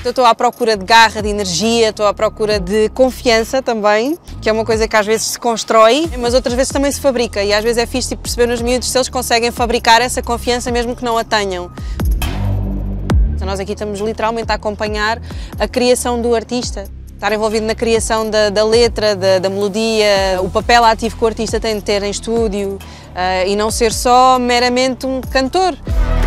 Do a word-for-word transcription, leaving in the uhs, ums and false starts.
Eu estou à procura de garra, de energia, estou à procura de confiança também, que é uma coisa que às vezes se constrói, mas outras vezes também se fabrica, e às vezes é fixe tipo, perceber nos miúdos se eles conseguem fabricar essa confiança mesmo que não a tenham. Então, nós aqui estamos literalmente a acompanhar a criação do artista. Estar envolvido na criação da, da letra, da, da melodia, o papel ativo que o artista tem de ter em estúdio uh, e não ser só meramente um cantor.